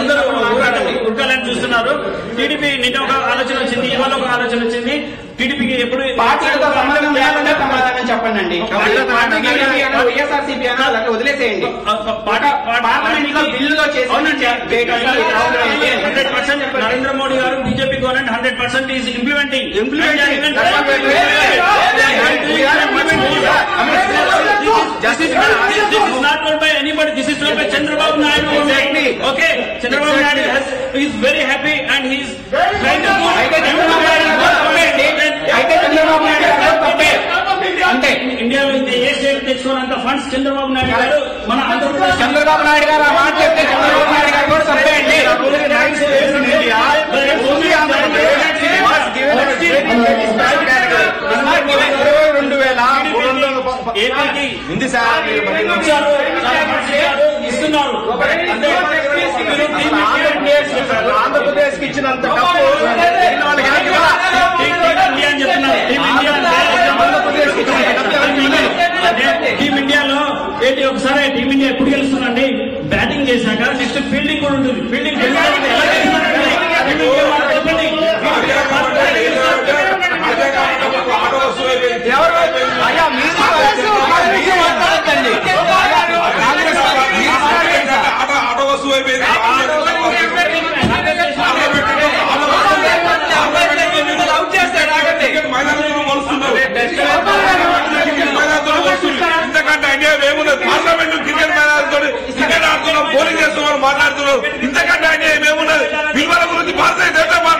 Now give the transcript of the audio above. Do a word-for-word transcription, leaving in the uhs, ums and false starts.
అందరూ ఉరకాలని చూస్తున్నారు. టీడీపీ నిన్న ఒక ఆలోచన వచ్చింది, ఇవాళ ఒక ఆలోచన వచ్చింది. టీడీపీకి ఎప్పుడు పార్టీలతో సంబంధం లేకుండా సమాధానం చెప్పండి అండి. వైఎస్ఆర్సీపీ అన్నా వదిలేసేయండి. పార్లమెంట్ లో బిల్లులో చేసి hundred percent Narendra Modi garu BJP government hundred percent is implementing not told by anybody. This is told by Chandrababu Naidu. Exactly. Okay. Chandrababu Naidu has, is very happy and he is trying to do. అంటే ఇండియాలో ఏ state తెచ్చుకోనంత funds Chandrababu Naidu garu మన ఆంధ్రప్రదేశ్ చంద్రబాబు నాయుడు గారు ఆ మాట చెప్తే చంద్రబాబు నాయుడు గారు కూడా తప్పేయండి. రెండు వేల ఏపీకి ఉంది సార్ ఇస్తున్నారు. ఆంధ్రప్రదేశ్ కి ఇచ్చినంత డబ్బు ఇండియా అని చెప్తున్నారు. టీమ్ ఇండియాలో ఏంటి ఒకసారి టీమ్ ఇండియా ఎప్పుడు గెలుస్తుందండి? బ్యాటింగ్ చేశాక నెక్స్ట్ ఫీల్డింగ్ కూడా ఉంటుంది. ఫీల్డింగ్ ఇంతకంటే అన్యాయం ఏమున్నది? పార్లమెంట్ క్రికెట్ మైదానంతో క్రికెట్ ఆడుతున్నాం, బౌలింగ్ చేస్తున్నాం, మాట్లాడుతున్నాం. ఇంతకంటే అన్యాయం ఏమున్నది? విలువల గురించి భారతీయ జనతా